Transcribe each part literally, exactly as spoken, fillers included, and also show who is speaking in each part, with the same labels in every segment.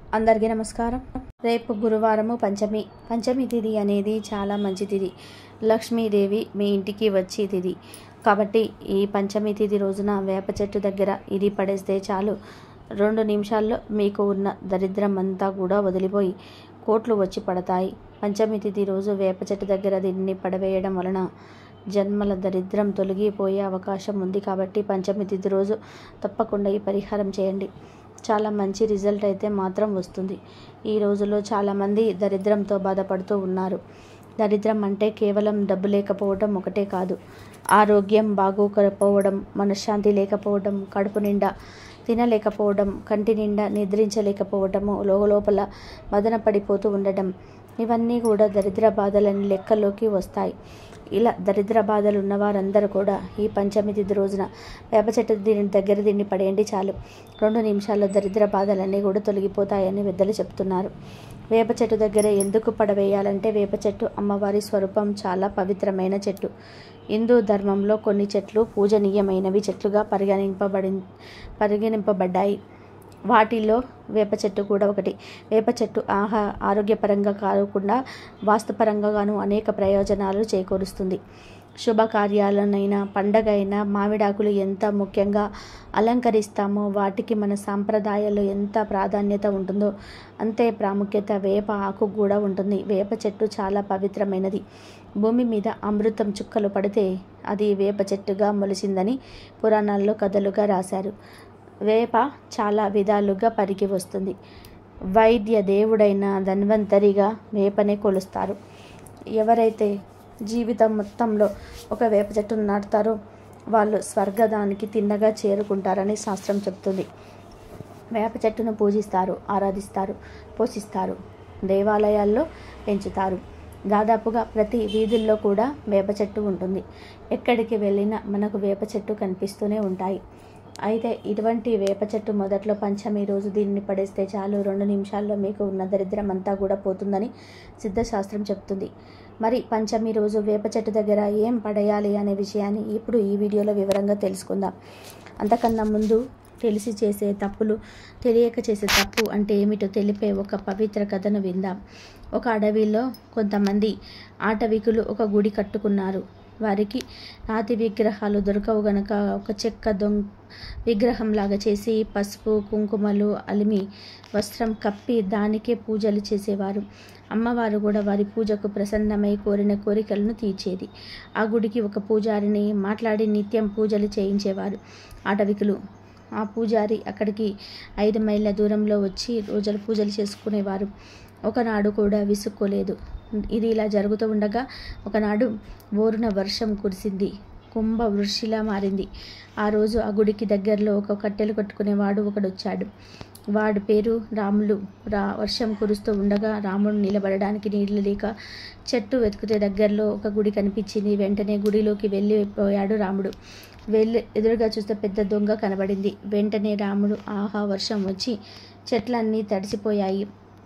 Speaker 1: అందరికీ నమస్కారం. రేపు గురువారము పంచమి. పంచమి తిథి అనేది చాలా మంచి తిథి. లక్ష్మీదేవి మీ ఇంటికి వచ్చే తిథి కాబట్టి ఈ పంచమి తిథి రోజున వేప చెట్టు దగ్గర ఇది పడేస్తే చాలు, రెండు నిమిషాల్లో మీకు ఉన్న దరిద్రం అంతా కూడా వదిలిపోయి కోట్లు వచ్చి పడతాయి. పంచమి తిథి రోజు వేప చెట్టు దగ్గర దీన్ని పడవేయడం వలన జన్మల దరిద్రం తొలగిపోయే అవకాశం ఉంది. కాబట్టి పంచమి తిథి రోజు తప్పకుండా ఈ పరిహారం చేయండి. చాలా మంచి రిజల్ట్ అయితే మాత్రం వస్తుంది. ఈ రోజుల్లో చాలామంది దరిద్రంతో బాధపడుతూ ఉన్నారు. దరిద్రం అంటే కేవలం డబ్బు లేకపోవడం ఒకటే కాదు, ఆరోగ్యం బాగోకపోవడం, మనశ్శాంతి లేకపోవడం, కడుపు నిండా తినలేకపోవడం, కంటి నిండా నిద్రించలేకపోవడము, లోపల మదన పడిపోతూ ఉండడం, ఇవన్నీ కూడా దరిద్ర బాధలని లెక్కలోకి వస్తాయి. ఇలా దరిద్ర బాధలు ఉన్నవారందరూ కూడా ఈ పంచమి తిథి రోజున వేప చెట్టు దీని దగ్గర దీన్ని పడేయండి చాలు, రెండు నిమిషాల్లో దరిద్ర బాధలన్నీ కూడా తొలగిపోతాయని పెద్దలు చెప్తున్నారు. వేప చెట్టు దగ్గర ఎందుకు పడవేయాలంటే వేప చెట్టు అమ్మవారి స్వరూపం, చాలా పవిత్రమైన చెట్టు. హిందూ ధర్మంలో కొన్ని చెట్లు పూజనీయమైనవి చెట్లుగా పరిగణింపబడి పరిగణింపబడ్డాయి. వాటిలో వేప చెట్టు కూడా ఒకటి. వేప చెట్టు ఆహా ఆరోగ్యపరంగా కాకుండా వాస్తుపరంగాను అనేక ప్రయోజనాలు చేకూరుస్తుంది. శుభకార్యాలనైనా పండగ అయినా మామిడాకులు ఎంత ముఖ్యంగా అలంకరిస్తామో, వాటికి మన సాంప్రదాయాల్లో ఎంత ప్రాధాన్యత ఉంటుందో అంతే ప్రాముఖ్యత వేప ఆకు కూడా ఉంటుంది. వేప చెట్టు చాలా పవిత్రమైనది. భూమి మీద అమృతం చుక్కలు పడితే అది వేప చెట్టుగా మొలిచిందని పురాణాల్లో కథలుగా రాశారు. వేప చాలా విధాలుగా పరికి వస్తుంది. వైద్య దేవుడైన ధన్వంతరిగా వేపనే కొలుస్తారు. ఎవరైతే జీవితం మొత్తంలో ఒక వేప చెట్టును నాటుతారో వాళ్ళు స్వర్గదానికి తిన్నగా చేరుకుంటారని శాస్త్రం చెప్తుంది. వేప చెట్టును పూజిస్తారు, ఆరాధిస్తారు, పోషిస్తారు, దేవాలయాల్లో పెంచుతారు. దాదాపుగా ప్రతి వీధుల్లో కూడా వేప చెట్టు ఉంటుంది. ఎక్కడికి వెళ్ళినా మనకు వేప చెట్టు కనిపిస్తూనే ఉంటాయి. అయితే ఇటువంటి వేప చెట్టు మొదట్లో పంచమి రోజు దీన్ని పడేస్తే చాలు, రెండు నిమిషాల్లో మీకు ఉన్న దరిద్రం అంతా కూడా పోతుందని సిద్ధశాస్త్రం చెప్తుంది. మరి పంచమి రోజు వేప చెట్టు దగ్గర ఏం పడేయాలి అనే విషయాన్ని ఇప్పుడు ఈ వీడియోలో వివరంగా తెలుసుకుందాం. అంతకన్నా ముందు తెలిసి చేసే తప్పులు, తెలియక చేసే తప్పు అంటే ఏమిటో తెలిపే ఒక పవిత్ర కథను విందాం. ఒక అడవిలో కొంతమంది ఆటవికులు ఒక గుడి కట్టుకున్నారు. వారికి రాతి విగ్రహాలు దొరకవు గనక ఒక చెక్క దొంగ విగ్రహంలాగా చేసి పసుపు కుంకుమలు అలిమి వస్త్రం కప్పి దానికే పూజలు చేసేవారు. అమ్మవారు కూడా వారి పూజకు ప్రసన్నమై కోరిన కోరికలను తీర్చేది. ఆ గుడికి ఒక పూజారిని మాట్లాడి నిత్యం పూజలు చేయించేవారు ఆటవికులు. ఆ పూజారి అక్కడికి ఐదు మైళ్ళ దూరంలో వచ్చి రోజులు పూజలు చేసుకునేవారు. ఒకనాడు కూడా విసుక్కోలేదు. ఇది ఇలా జరుగుతూ ఉండగా ఒకనాడు బోరున వర్షం కురిసింది. కుంభ వృష్టిలా మారింది. ఆ రోజు ఆ గుడికి దగ్గరలో ఒక కట్టెలు కట్టుకునేవాడు ఒకడొచ్చాడు. వాడి పేరు రాములు. రా వర్షం కురుస్తూ ఉండగా రాముడు నిలబడడానికి నీళ్లు లేక చెట్టు వెతికితే దగ్గరలో ఒక గుడి కనిపించింది. వెంటనే గుడిలోకి వెళ్ళిపోయాడు రాముడు. వెళ్ళి ఎదురుగా చూస్తే పెద్ద దొంగ కనబడింది. వెంటనే రాముడు ఆహా వర్షం వచ్చి చెట్లన్నీ తడిసిపోయాయి,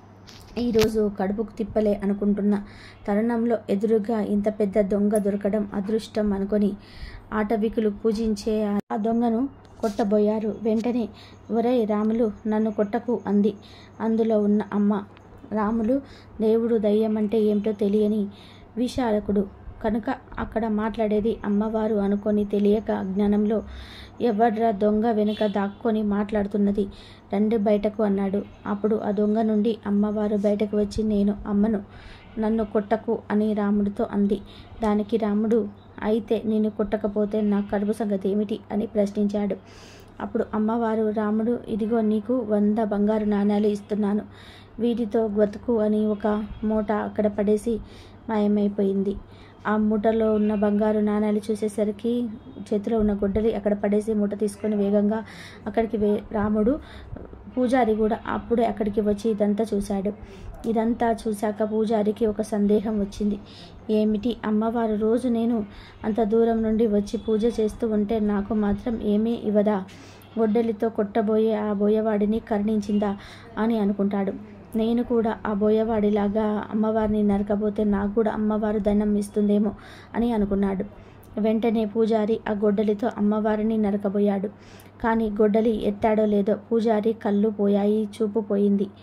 Speaker 1: ఈరోజు కడుపుకు తిప్పలే అనుకుంటున్న తరుణంలో ఎదురుగా ఇంత పెద్ద దొంగ దొరకడం అదృష్టం అనుకొని ఆటవికులు పూజించే ఆ దొంగను కొట్టబోయారు. వెంటనే ఒరే రాములు, నన్ను కొట్టకు అంది అందులో ఉన్న అమ్మ. రాములు దేవుడు దయ్యం అంటే ఏమిటో తెలియని విశాలకుడు కనుక అక్కడ మాట్లాడేది అమ్మవారు అనుకొని తెలియక అజ్ఞానంలో ఎవర్రా దొంగ వెనుక దాక్కొని మాట్లాడుతున్నది, రండి బయటకు అన్నాడు. అప్పుడు ఆ దొంగ నుండి అమ్మవారు బయటకు వచ్చి నేను అమ్మను, నన్ను కొట్టకు అని రాముడితో అంది. దానికి రాముడు అయితే నేను కొట్టకపోతే నా కడుపు సంగతి ఏమిటి అని ప్రశ్నించాడు. అప్పుడు అమ్మవారు రాముడు ఇదిగో నీకు వంద బంగారు నాణ్యాలు ఇస్తున్నాను, వీటితో బ్రతుకు అని ఒక మూట అక్కడ పడేసి మాయమైపోయింది. ఆ మూటలో ఉన్న బంగారు నాణ్యాలు చూసేసరికి చేతిలో ఉన్న గొడ్డలి అక్కడ పడేసి మూట తీసుకొని వేగంగా అక్కడికి వే రాముడు పూజారి కూడా అప్పుడే అక్కడికి వచ్చి ఇదంతా చూశాడు. ఇదంతా చూశాక పూజారికి ఒక సందేహం వచ్చింది. ఏమిటి, అమ్మవారు రోజు నేను అంత దూరం నుండి వచ్చి పూజ చేస్తూ ఉంటే నాకు మాత్రం ఏమీ ఇవ్వదా, గొడ్డలితో కొట్టబోయే ఆ బోయవాడిని కరుణించిందా అని అనుకుంటాడు. నేను కూడా ఆ బోయవాడిలాగా అమ్మవారిని నరకబోతే నాకు కూడా అమ్మవారు ధనం ఇస్తుందేమో అని అనుకున్నాడు. వెంటనే పూజారి ఆ గొడ్డలితో అమ్మవారిని నరకబోయాడు. కానీ గొడ్డలి ఎత్తాడో లేదో పూజారి కళ్ళు పోయాయి, చూపు పోయింది.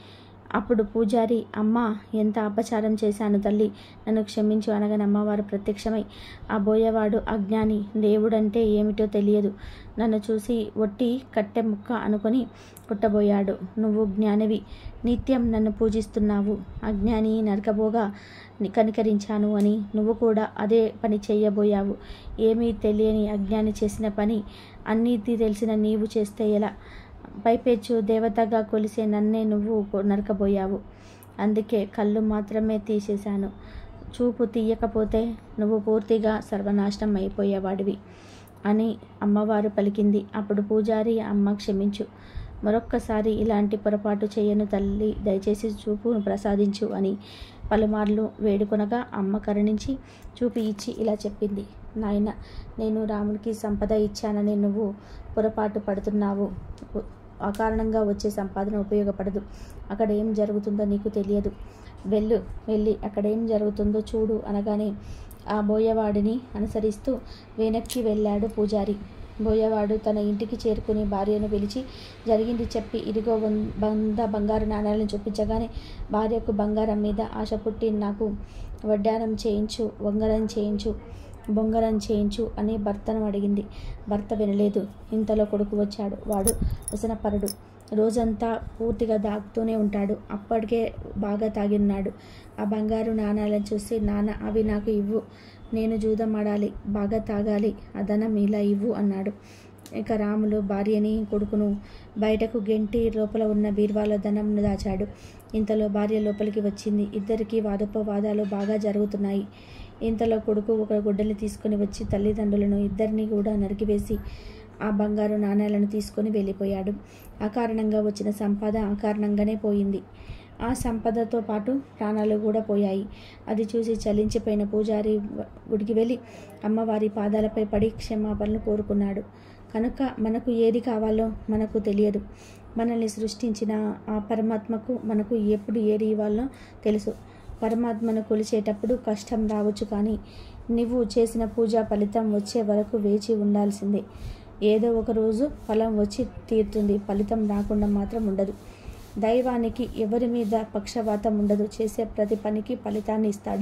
Speaker 1: అప్పుడు పూజారి, అమ్మా, ఎంత అపచారం చేశాను తల్లి, నన్ను క్షమించు అనగానే అమ్మవారు ప్రత్యక్షమై, ఆ బోయవాడు అజ్ఞాని, దేవుడంటే ఏమిటో తెలియదు, నన్ను చూసి ఒట్టి కట్టె ముక్క అనుకొని పుట్టబోయాడు. నువ్వు జ్ఞానివి, నిత్యం నన్ను పూజిస్తున్నావు, అజ్ఞాని నరకబోగా కనికరించాను అని నువ్వు కూడా అదే పని చేయబోయావు. ఏమీ తెలియని అజ్ఞాని చేసిన పని అన్నీ తెలిసిన నీవు చేస్తే ఎలా? పైపెచ్చు దేవతగా కొలిసే నన్నే నువ్వు నరకబోయావు. అందుకే కళ్ళు మాత్రమే తీసేశాను. చూపు తీయకపోతే నువ్వు పూర్తిగా సర్వనాశనం అయిపోయేవాడివి అని అమ్మవారు పలికింది. అప్పుడు పూజారి, అమ్మ క్షమించు, మరొక్కసారి ఇలాంటి పొరపాటు చేయను తల్లి, దయచేసి చూపును ప్రసాదించు అని పలుమార్లు వేడుకొనగా అమ్మ కరుణించి చూపు ఇచ్చి ఇలా చెప్పింది. నాయన, నేను రాముడికి సంపద ఇచ్చానని నువ్వు పొరపాటు పడుతున్నావు. అకారణంగా వచ్చే సంపాదన ఉపయోగపడదు. అక్కడ ఏం జరుగుతుందో నీకు తెలియదు. వెళ్ళు, వెళ్ళి అక్కడ ఏం జరుగుతుందో చూడు అనగానే ఆ బోయవాడిని అనుసరిస్తూ వెనక్కి వెళ్ళాడు పూజారి. బోయవాడు తన ఇంటికి చేరుకుని భార్యను పిలిచి జరిగింది చెప్పి, ఇదిగో వంద బంగారు నాణ్యాలను చూపించగానే భార్యకు బంగారం మీద ఆశ పుట్టి, నాకు వడ్డానం చేయించు, వంగరం చేయించు, బొంగరం చేయించు అని భర్తను అడిగింది. భర్త వినలేదు. ఇంతలో కొడుకు వచ్చాడు. వాడు వ్యసనపరుడు, రోజంతా పూర్తిగా దాగుతూనే ఉంటాడు. అప్పటికే బాగా తాగిన్నాడు. ఆ బంగారు నాణాలను చూసి, నాన్న, అవి నాకు ఇవ్వు, నేను జూదం ఆడాలి, బాగా తాగాలి, ఆ ధనం ఇలా ఇవ్వు అన్నాడు. ఇక రాములు భార్యని కొడుకును బయటకు గెంటి లోపల ఉన్న బీర్వాలో ధనంను దాచాడు. ఇంతలో భార్య లోపలికి వచ్చింది. ఇద్దరికి వాదోపవాదాలు బాగా జరుగుతున్నాయి. ఇంతలో కొడుకు ఒక గుడ్డని తీసుకుని వచ్చి తల్లిదండ్రులను ఇద్దరిని కూడా నరికివేసి ఆ బంగారు నాణ్యాలను తీసుకొని వెళ్ళిపోయాడు. అకారణంగా వచ్చిన సంపద అకారణంగానే పోయింది. ఆ సంపదతో పాటు ప్రాణాలు కూడా పోయాయి. అది చూసి చలించిపోయిన పూజారి గుడికి వెళ్ళి అమ్మవారి పాదాలపై పడి క్షమాపణలు కోరుకున్నాడు. కనుక మనకు ఏది కావాలో మనకు తెలియదు. మనల్ని సృష్టించిన ఆ పరమాత్మకు మనకు ఎప్పుడు ఏది ఇవ్వాలో తెలుసు. పరమాత్మను కొలిచేటప్పుడు కష్టం రావచ్చు, కానీ నువ్వు చేసిన పూజా ఫలితం వచ్చే వరకు వేచి ఉండాల్సిందే. ఏదో ఒక రోజు ఫలం వచ్చి తీరుతుంది, ఫలితం రాకుండా మాత్రం ఉండదు. దైవానికి ఎవరి మీద పక్షవాతం ఉండదు. చేసే ప్రతి పనికి ఫలితాన్ని ఇస్తాడు.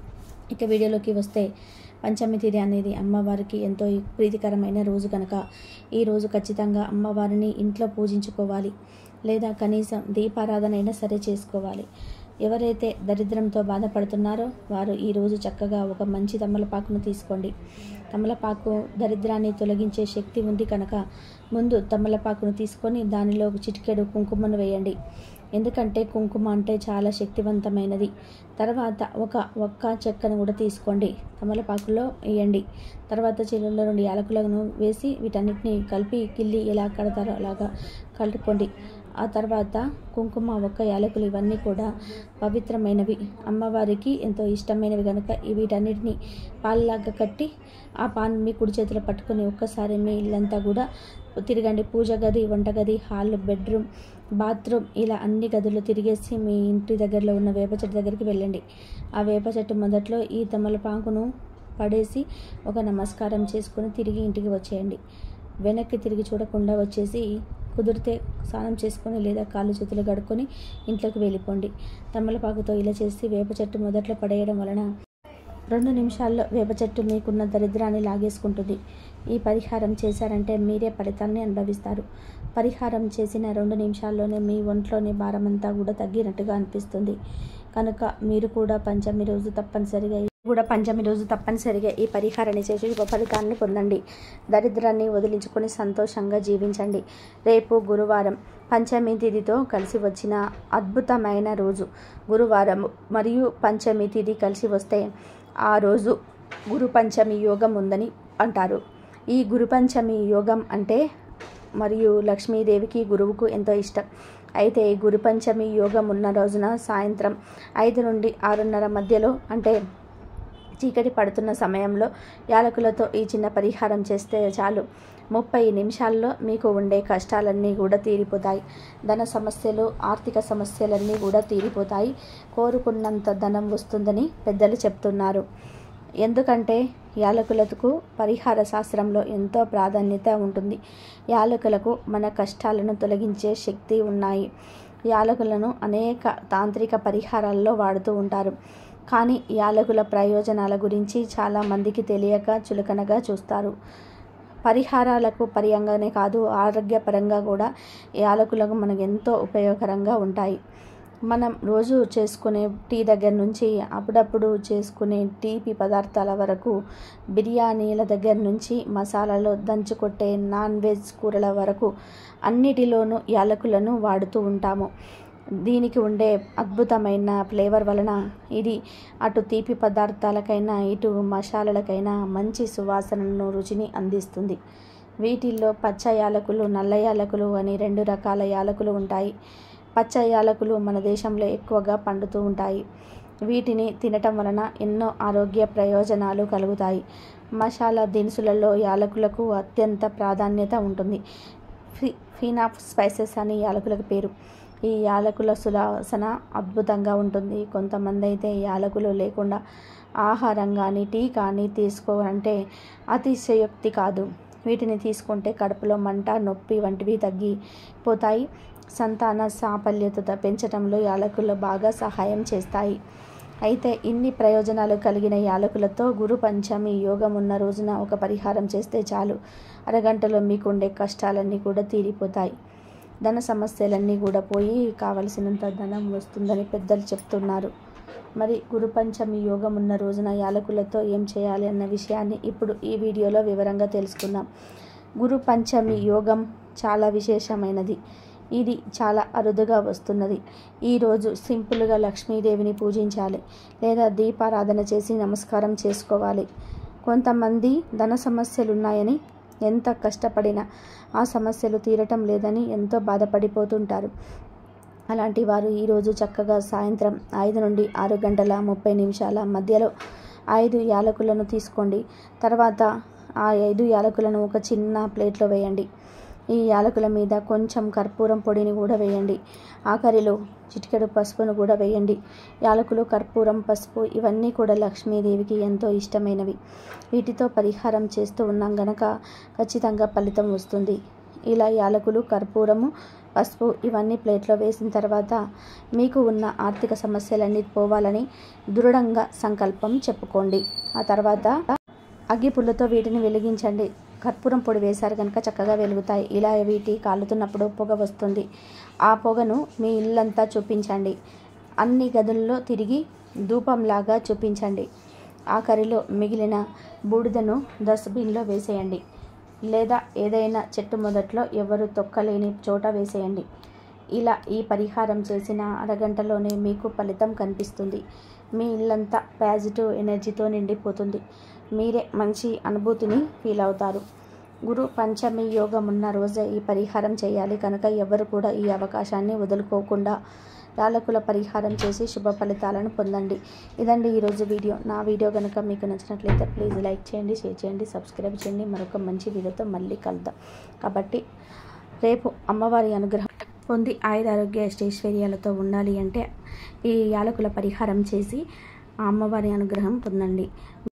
Speaker 1: ఇక వీడియోలోకి వస్తే, పంచమి తిథి అనేది అమ్మవారికి ఎంతో ప్రీతికరమైన రోజు కనుక ఈ రోజు ఖచ్చితంగా అమ్మవారిని ఇంట్లో పూజించుకోవాలి, లేదా కనీసం దీపారాధన అయినా సరే చేసుకోవాలి. ఎవరైతే దరిద్రంతో బాధపడుతున్నారో వారు ఈరోజు చక్కగా ఒక మంచి తమలపాకును తీసుకోండి. తమలపాకు దరిద్రాన్ని తొలగించే శక్తి ఉంది కనుక ముందు తమలపాకును తీసుకొని దానిలో చిటికెడు కుంకుమను వేయండి. ఎందుకంటే కుంకుమ అంటే చాలా శక్తివంతమైనది. తర్వాత ఒక ఒక్క చెక్కను కూడా తీసుకోండి, తమలపాకులో వేయండి. తర్వాత చిల్లులో రెండు యాలకులను వేసి వీటన్నిటిని కలిపి కిల్లి ఎలా కడతారో అలాగా కలుపుకోండి. ఆ తర్వాత కుంకుమ, ఒక్క యాలకులు ఇవన్నీ కూడా పవిత్రమైనవి, అమ్మవారికి ఎంతో ఇష్టమైనవి కనుక వీటన్నిటిని పాల్లాగా కట్టి ఆ పాన్ మీ కుడి చేతిలో పట్టుకొని ఒక్కసారి మీ ఇల్లంతా కూడా తిరగండి. పూజ గది, వంటగది, హాల్, బెడ్రూమ్, బాత్రూమ్ ఇలా అన్ని గదులు తిరిగేసి మీ ఇంటి దగ్గరలో ఉన్న వేప చెట్టు దగ్గరికి వెళ్ళండి. ఆ వేప చెట్టు మొదట్లో ఈ తమలపాకును పడేసి ఒక నమస్కారం చేసుకుని తిరిగి ఇంటికి వచ్చేయండి. వెనక్కి తిరిగి చూడకుండా వచ్చేసి కుదిరితే స్నానం చేసుకొని లేదా కాళ్ళు చేతులు కడుక్కొని ఇంట్లోకి వెళ్ళిపోండి. తమలపాకుతో ఇలా చేసి వేప చెట్టు మొదట్లో పడేయడం వలన రెండు నిమిషాల్లో వేప చెట్టు మీకున్న దరిద్రాన్ని లాగేసుకుంటుంది. ఈ పరిహారం చేశారంటే మీరే ఫలితాన్ని అనుభవిస్తారు. పరిహారం చేసిన రెండు నిమిషాల్లోనే మీ ఒంట్లోని భారమంతా కూడా తగ్గినట్టుగా అనిపిస్తుంది. కనుక మీరు కూడా పంచమి రోజు తప్పనిసరిగా కూడా పంచమి రోజు తప్పనిసరిగా ఈ పరిహారాన్ని చేసి ఒక ఫలితాన్ని పొందండి. దరిద్రాన్ని వదిలించుకొని సంతోషంగా జీవించండి. రేపు గురువారం పంచమి తిథితో కలిసి వచ్చిన అద్భుతమైన రోజు. గురువారం మరియు పంచమి తిథి కలిసి వస్తే ఆ రోజు గురు పంచమి యోగం ఉందని అంటారు. ఈ గురు పంచమి యోగం అంటే మరియు లక్ష్మీదేవికి గురువుకు ఎంతో ఇష్టం. అయితే గురు పంచమి యోగం ఉన్న రోజున సాయంత్రం ఐదు నుండి ఆరున్నర మధ్యలో అంటే చీకటి పడుతున్న సమయంలో యాలకులతో ఈ చిన్న పరిహారం చేస్తే చాలు, ముప్పై నిమిషాల్లో మీకు ఉండే కష్టాలన్నీ కూడా తీరిపోతాయి. ధన సమస్యలు, ఆర్థిక సమస్యలన్నీ కూడా తీరిపోతాయి. కోరుకున్నంత ధనం వస్తుందని పెద్దలు చెప్తున్నారు. ఎందుకంటే యాలకులకు పరిహార శాస్త్రంలో ఎంతో ప్రాధాన్యత ఉంటుంది. యాలకులకు మన కష్టాలను తొలగించే శక్తి ఉన్నాయి. యాలకులను అనేక తాంత్రిక పరిహారాల్లో వాడుతూ ఉంటారు. కానీ యాలకుల ప్రయోజనాల గురించి చాలామందికి తెలియక చులకనగా చూస్తారు. పరిహారాలకు పర్యంగానే కాదు, ఆరోగ్యపరంగా కూడా యాలకులకు మనకు ఎంతో ఉపయోగకరంగా ఉంటాయి. మనం రోజు చేసుకునే టీ దగ్గర నుంచి అప్పుడప్పుడు చేసుకునే తీపి పదార్థాల వరకు, బిర్యానీల దగ్గర నుంచి మసాలాలో దంచుకొట్టే నాన్ వెజ్ కూరల వరకు అన్నిటిలోనూ యాలకులను వాడుతూ ఉంటాము. దీనికి ఉండే అద్భుతమైన ఫ్లేవర్ వలన ఇది అటు తీపి పదార్థాలకైనా ఇటు మసాలాలకైనా మంచి సువాసనను, రుచిని అందిస్తుంది. వీటిల్లో పచ్చ యాలకులు, నల్ల యాలకులు అని రెండు రకాల యాలకులు ఉంటాయి. పచ్చ యాలకులు మన దేశంలో ఎక్కువగా పండుతూ ఉంటాయి. వీటిని తినటం వలన ఎన్నో ఆరోగ్య ప్రయోజనాలు కలుగుతాయి. మసాలా దినుసులలో యాలకులకు అత్యంత ప్రాధాన్యత ఉంటుంది. ఫి ఫిన్ ఆఫ్ స్పైసెస్ అని యాలకులకు పేరు. ఈ యాలకుల సువాసన అద్భుతంగా ఉంటుంది. కొంతమంది అయితే యాలకులు లేకుండా ఆహారం కానీ టీ కానీ తీసుకోవాలంటే అతిశయోక్తి కాదు. వీటిని తీసుకుంటే కడుపులో మంట, నొప్పి వంటివి తగ్గిపోతాయి. సంతాన సాఫల్యత పెంచడంలో యాలకులు బాగా సహాయం చేస్తాయి. అయితే ఇన్ని ప్రయోజనాలు కలిగిన యాలకులతో గురు పంచమి యోగం ఉన్న రోజున ఒక పరిహారం చేస్తే చాలు, అరగంటలో మీకు ఉండే కష్టాలన్నీ కూడా తీరిపోతాయి. ధన సమస్యలన్నీ కూడా పోయి కావలసినంత ధనం వస్తుందని పెద్దలు చెప్తున్నారు. మరి గురు పంచమి యోగం ఉన్న రోజున యాలకులతో ఏం చేయాలి అన్న విషయాన్ని ఇప్పుడు ఈ వీడియోలో వివరంగా తెలుసుకుందాం. గురు పంచమి యోగం చాలా విశేషమైనది. ఇది చాలా అరుదుగా వస్తున్నది. ఈరోజు సింపుల్గా లక్ష్మీదేవిని పూజించాలి లేదా దీపారాధన చేసి నమస్కారం చేసుకోవాలి. కొంతమంది ధన సమస్యలు ఉన్నాయని ఎంత కష్టపడినా ఆ సమస్యలు తీరటం లేదని ఎంతో బాధపడిపోతుంటారు. అలాంటి వారు ఈరోజు చక్కగా సాయంత్రం ఐదు నుండి ఆరు గంటల ముప్పై నిమిషాల మధ్యలో ఐదు యాలకులను తీసుకోండి. తర్వాత ఆ ఐదు యాలకులను ఒక చిన్న ప్లేట్లో వేయండి. ఈ యాలకుల మీద కొంచెం కర్పూరం పొడిని కూడా వేయండి. ఆఖరిలో చిటికెడు పసుపును కూడా వేయండి. యాలకులు, కర్పూరం, పసుపు ఇవన్నీ కూడా లక్ష్మీదేవికి ఎంతో ఇష్టమైనవి. వీటితో పరిహారం చేస్తూ ఉన్నాం గనక ఖచ్చితంగా ఫలితం వస్తుంది. ఇలా యాలకులు, కర్పూరము, పసుపు ఇవన్నీ ప్లేట్లో వేసిన తర్వాత మీకు ఉన్న ఆర్థిక సమస్యలన్నీ పోవాలని దృఢంగా సంకల్పం చెప్పుకోండి. ఆ తర్వాత అగ్గిపుల్లతో వీటిని వెలిగించండి. కర్పూరం పొడి వేశారు కనుక చక్కగా వెలుగుతాయి. ఇలా వీటి కాలుతున్నప్పుడు పొగ వస్తుంది. ఆ పొగను మీ ఇల్లంతా చూపించండి. అన్ని గదుల్లో తిరిగి ధూపంలాగా చూపించండి. ఆఖరిలో మిగిలిన బూడిదను డస్ట్బిన్లో వేసేయండి లేదా ఏదైనా చెట్టు మొదట్లో ఎవరు తొక్కలేని చోట వేసేయండి. ఇలా ఈ పరిహారం చేసిన అరగంటలోనే మీకు ఫలితం కనిపిస్తుంది. మీ ఇల్లంతా పాజిటివ్ ఎనర్జీతో నిండిపోతుంది. మీరే మంచి అనుభూతిని ఫీల్ అవుతారు. గురు పంచమి యోగం ఉన్న రోజే ఈ పరిహారం చేయాలి కనుక ఎవరు కూడా ఈ అవకాశాన్ని వదులుకోకుండా యాలకుల పరిహారం చేసి శుభ ఫలితాలను పొందండి. ఇదండి ఈరోజు వీడియో. నా వీడియో కనుక మీకు నచ్చినట్లయితే ప్లీజ్ లైక్ చేయండి, షేర్ చేయండి, సబ్స్క్రైబ్ చేయండి. మరొక మంచి వీడియోతో మళ్ళీ కలుద్దాం. కాబట్టి రేపు అమ్మవారి అనుగ్రహం పొంది ఆయుర ఆరోగ్య ఐశ్వర్యాలతో ఉండాలి అంటే ఈ యాలకుల పరిహారం చేసి ఆ అమ్మవారి అనుగ్రహం పొందండి.